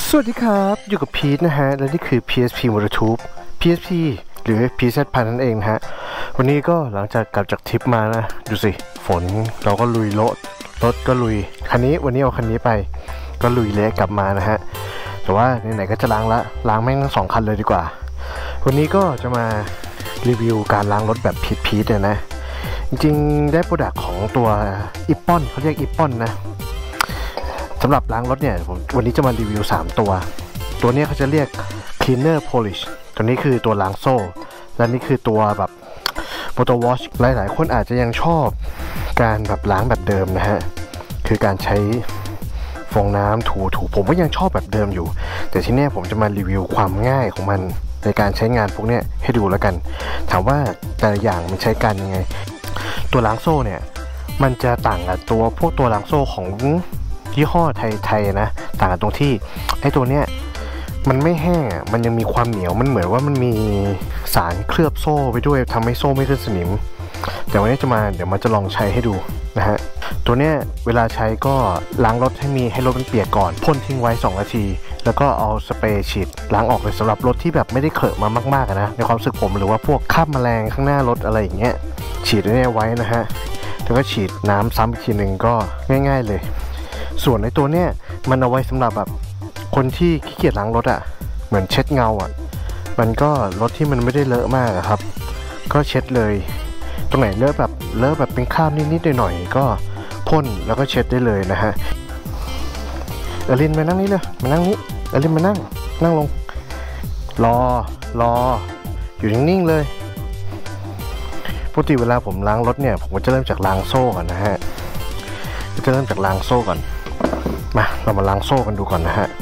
สวัสดีครับอยู่กับพีทนะฮะและนี่คือ PSP MotorTube PSP หรือ PZ1000 นั่นเองนะฮะวันนี้ก็หลังจากกลับจากทริปมานะดูสิฝนเราก็ลุยรถก็ลุยวันนี้เอาคันนี้ไปก็ลุยเละกลับมานะฮะแต่ว่าไหนๆก็จะล้างแม่งทั้ง2 คันเลยดีกว่าวันนี้ก็จะมารีวิวการล้างรถแบบพีทนะจริงๆได้โปรดักต์ของตัวอิปปอนเขาเรียกอิปปอนนะสำหรับล้างรถเนี่ยวันนี้จะมารีวิว3ตัวนี้เขาจะเรียก cleaner polish ตัวนี้คือตัวล้างโซ่และนี่คือตัวแบบ motor wash หลายๆคนอาจจะยังชอบการแบบล้างแบบเดิมนะฮะคือการใช้ฟองน้ำถูผมก็ยังชอบแบบเดิมอยู่แต่ที่นี่ผมจะมารีวิวความง่ายของมันในการใช้งานพวกนี้ให้ดูแล้วกันถามว่าแต่ละอย่างมันใช้กันยังไงตัวล้างโซ่เนี่ยมันจะต่างกับพวกตัวล้างโซ่ของยี่ห้อไทยนะต่างกันตรงที่ไอ้ตัวเนี้ยมันไม่แห้งมันยังมีความเหนียวมันเหมือนว่ามันมีสารเคลือบโซ่ไปด้วยทำให้โซ่ไม่ขึ้นสนิมแต่วันนี้เดี๋ยวมันจะลองใช้ให้ดูนะฮะตัวเนี้ยเวลาใช้ก็ล้างรถให้รถมันเปียกก่อนพ่นทิ้งไว้2 นาทีแล้วก็เอาสเปรย์ฉีดล้างออกเลยสำหรับรถที่แบบไม่ได้เคลอะมามากๆนะในความรู้สึกผมหรือว่าพวกคราบแมลงข้างหน้ารถอะไรอย่างเงี้ยฉีดไว้นะฮะแล้วก็ฉีดน้ำซ้ำอีกทีหนึ่งก็ง่ายๆเลยส่วนในตัวเนี้ยมันเอาไว้สำหรับแบบคนที่ขี้เกียจล้างรถเหมือนเช็ดเงามันก็รถที่มันไม่ได้เลอะมากครับก็เช็ดเลยตรงไหนเลอะแบบเป็นคราบนิดๆหน่อยๆก็พ่นแล้วก็เช็ดได้เลยนะฮะอลินมานั่งนี่เลยมานั่งนี้อลินมานั่งลงรออยู่นิ่งๆเลยปกติเวลาผมล้างรถเนี่ยผมก็จะเริ่มจากล้างโซ่ก่อนนะฮะจะเริ่มจากล้างโซ่ก่อนมาเรามาล้างโซ่กันดูก่อนนะฮะ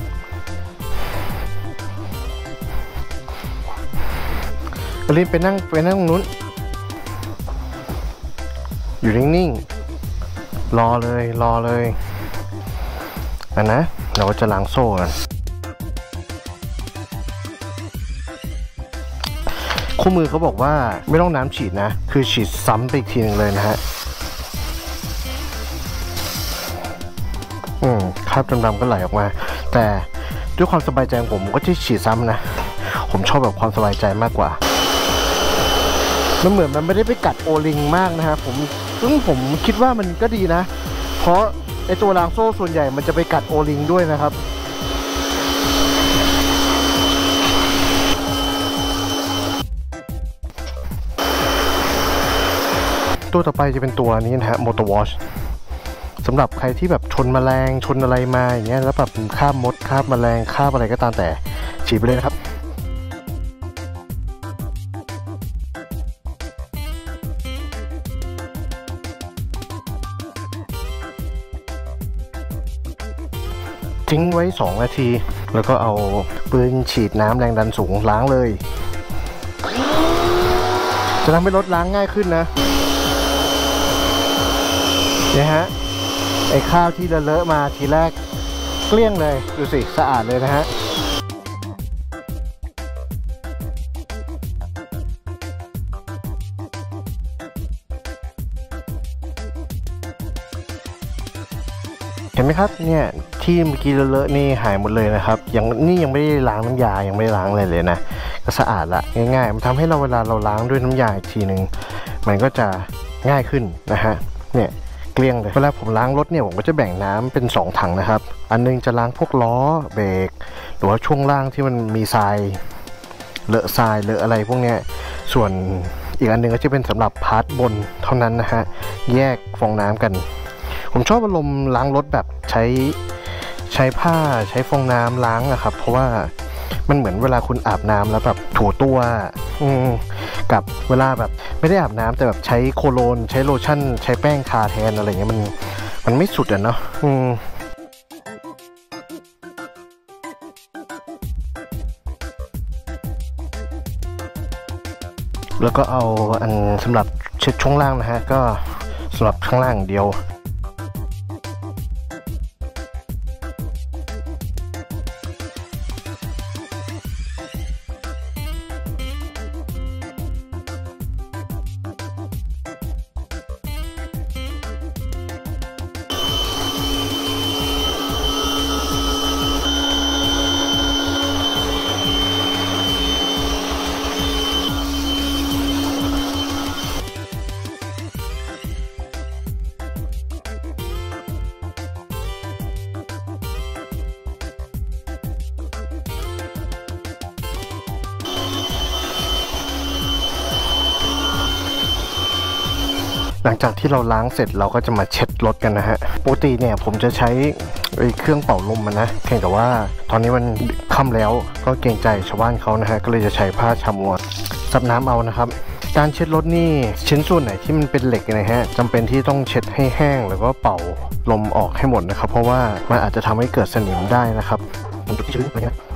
อลินไปนั่งตรงนู้นอยู่นิ่งๆรอเลยนะเราก็จะล้างโซ่กันคู่มือเขาบอกว่าไม่ต้องน้ำฉีดนะคือฉีดซ้ำไปอีกทีนึงเลยนะฮะคราบดำๆก็ไหลออกมาแต่ด้วยความสบายใจของผมก็จะฉีดซ้ำนะผมชอบแบบความสบายใจมากกว่ามันเหมือนมันไม่ได้ไปกัดโอลิงมากนะฮะซึ่งผมคิดว่ามันก็ดีนะเพราะไอตัวล้างโซ่ส่วนใหญ่มันจะไปกัดโอลิงด้วยนะครับตัวต่อไปจะเป็นตัวนี้นะฮะ motor washสำหรับใครที่แบบชนแมลงชนอะไรมาอย่างเงี้ยแล้วแบบคราบมดคราบแมลงคราบอะไรก็ตามแต่ฉีดไปเลยนะครับทิ้งไว้2 นาทีแล้วก็เอาปืนฉีดน้ำแรงดันสูงล้างเลยจะทำให้รถล้างง่ายขึ้นนะเนี่ยฮะไอ้ข้าวที่เลอะมาทีแรกเกลี้ยงเลยดูสิสะอาดเลยนะฮะเห็นไหมครับเนี่ยที่เมื่อกี้เลอะนี่หายหมดเลยนะครับยังไม่ได้ล้างน้ำยายังไม่ได้ล้างอะไรเลยนะก็สะอาดละง่ายๆมันทำให้เราเวลาเราล้างด้วยน้ำยาอีกทีหนึ่งมันก็จะง่ายขึ้นนะฮะเนี่ยเกลี้ยงเลยเวลาผมล้างรถเนี่ยผมก็จะแบ่งน้ำเป็น2 ถังนะครับอันนึงจะล้างพวกล้อเบรกหรือว่าช่วงล่างที่มันมีทรายเลอะอะไรพวกเนี้ยส่วนอีกอันนึงก็จะเป็นสำหรับพาร์ทบนเท่านั้นนะฮะแยกฟองน้ำกันผมชอบอารมณ์ล้างรถแบบใช้ผ้าใช้ฟองน้ำล้างนะครับเพราะว่ามันเหมือนเวลาคุณอาบน้ำแล้วแบบถูตัวกับเวลาแบบไม่ได้อาบน้ำแต่แบบใช้โคโลนใช้โลชั่นใช้แป้งทาแทนอะไรเงี้ยมันไม่สุดเนาะแล้วก็เอาอันสำหรับเช็ดช่วงล่างนะฮะก็สำหรับข้างล่างเดียวหลังจากที่เราล้างเสร็จเราก็จะมาเช็ดรถกันนะฮะปกติเนี่ยผมจะใช้เครื่องเป่าลมมันนะเพียงแต่ว่าตอนนี้มันค่ำแล้วก็เกรงใจชาวบ้านเขานะฮะก็เลยจะใช้ผ้าชำวนซับน้ำเอานะครับการเช็ดรถนี่ชิ้นส่วนไหนที่มันเป็นเหล็กนะฮะจำเป็นที่ต้องเช็ดให้แห้งแล้วก็เป่าลมออกให้หมดนะครับเพราะว่ามันอาจจะทำให้เกิดสนิมได้นะครับมันจุดที่ชื้นอะไรเงี้ย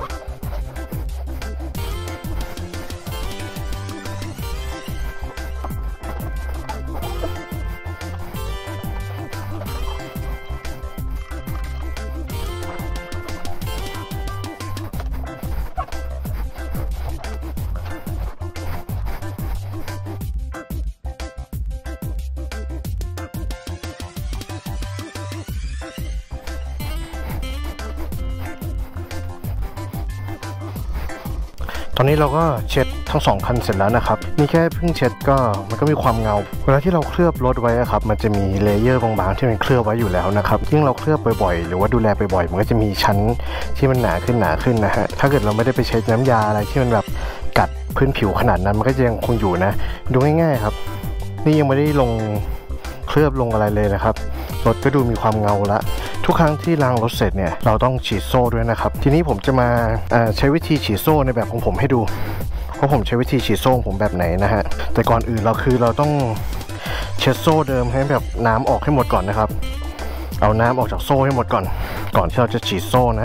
ตอนนี้เราก็เช็ดทั้ง2คันเสร็จแล้วนะครับนี่แค่เพิ่งเช็ดก็มันก็มีความเงาเวลาที่เราเคลือบรถไว้ครับมันจะมีเลเยอร์บางๆที่มันเคลือบไว้อยู่แล้วนะครับยิ่งเราเคลือบบ่อยๆหรือว่าดูแลบ่อยๆมันก็จะมีชั้นที่มันหนาขึ้นนะฮะถ้าเกิดเราไม่ได้ไปใช้น้ำยาอะไรที่มันแบบกัดพื้นผิวขนาดนั้นมันก็ยังคงอยู่นะดูง่ายๆครับนี่ยังไม่ได้ลงเคลือบลงอะไรเลยนะครับรถก็ดูมีความเงาละทุกครั้งที่ล้างรถเสร็จเนี่ยเราต้องฉีดโซ่ด้วยนะครับทีนี้ผมจะมาใช้วิธีฉีดโซ่ในแบบของผมให้ดูว่าผมใช้วิธีฉีดโซ่ผมแบบไหนนะฮะแต่ก่อนอื่นเราต้องเช็ดโซ่เดิมให้แบบน้ำออกให้หมดก่อนนะครับเอาน้ำออกจากโซ่ให้หมดก่อนที่เราจะฉีดโซ่นะ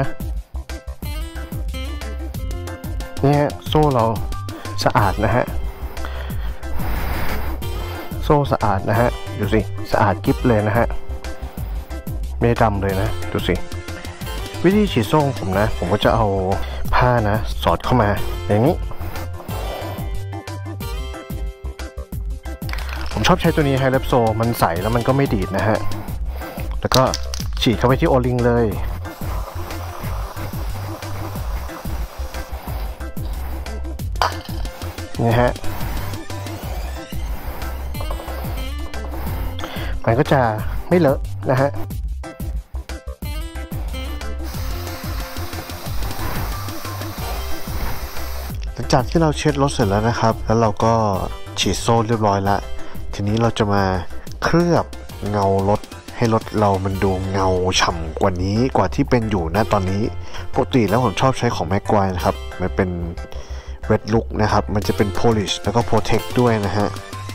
นี่โซ่เราสะอาดนะฮะโซ่สะอาดนะฮะดูสิสะอาดกิ๊บเลยนะฮะไม่ดำเลยนะดูสิวิธีฉีดโซ่ของผมนะผมก็จะเอาผ้านะสอดเข้ามาอย่างนี้ผมชอบใช้ตัวนี้ไฮเลปโซมันใสแล้วมันก็ไม่ดีดนะฮะแล้วก็ฉีดเข้าไปที่โอลิงเลยนี่ฮะมันก็จะไม่เลอะนะฮะหลังจากที่เราเช็ดรถเสร็จแล้วนะครับแล้วเราก็ฉีดโซ่เรียบร้อยแล้วทีนี้เราจะมาเคลือบเงารถให้รถเรามันดูเงาฉ่ำกว่านี้กว่าที่เป็นอยู่นะตอนนี้ปกติแล้วผมชอบใช้ของแม็กไกวร์นะครับมันเป็นเรดลุคนะครับมันจะเป็น polish แล้วก็ protect ด้วยนะฮะ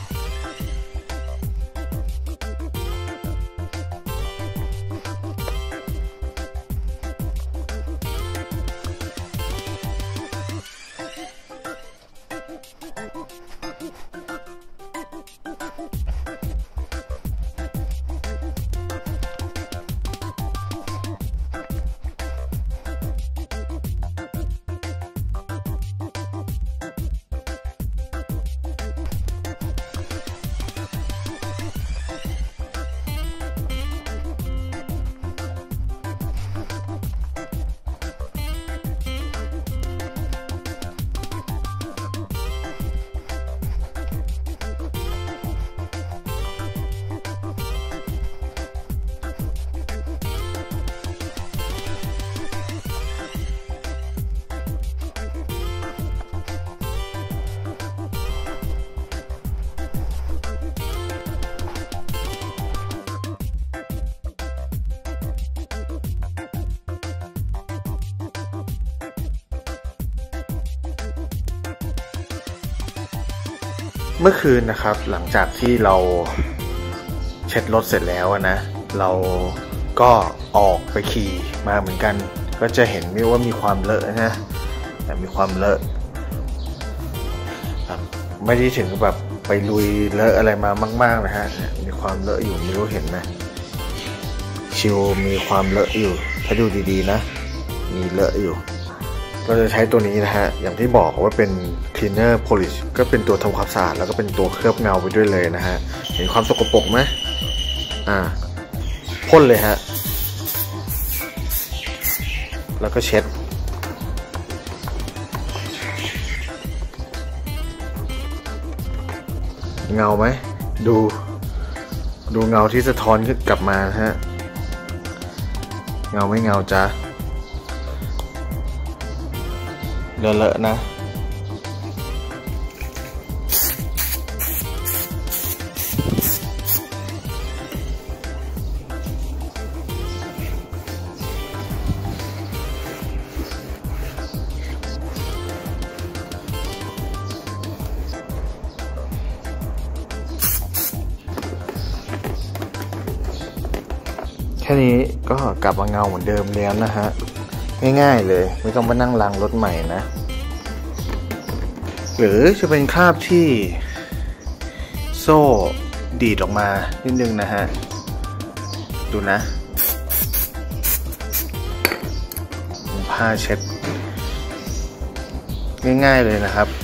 เมื่อคืนนะครับหลังจากที่เราเช็ดรถเสร็จแล้วนะเราก็ออกไปขี่มาเหมือนกันก็จะเห็นว่ามีความเลอะนะแต่มีความเลอะไม่ได้ถึงแบบไปลุยเลอะอะไรมามากๆนะฮะมีความเลอะอยู่ไม่รู้เห็นไหมชิวมีความเลอะอยู่ถ้าดูดีๆนะมีเลอะอยู่ก็จะใช้ตัวนี้นะฮะอย่างที่บอกว่าเป็น cleaner polish ก็เป็นตัวทำความสะอาดแล้วก็เป็นตัวเคลือบเงาไปด้วยเลยนะฮะเห็นความสกปรกไหมพ่นเลยฮะแล้วก็เช็ดเงาไหมดูเงาที่สะท้อนขึ้นกลับมาฮะเงาไม่เงาจ้ะเลอะๆนะค่นี้ก็กลับมาเงาเหมือนเดิมแล้วนะฮะง่ายๆเลยไม่ต้องมานั่งล้างรถใหม่นะหรือจะเป็นคราบที่โซ่ดีดออกมานิดนึงนะฮะดูนะผ้าเช็ดง่ายๆเลยนะครับ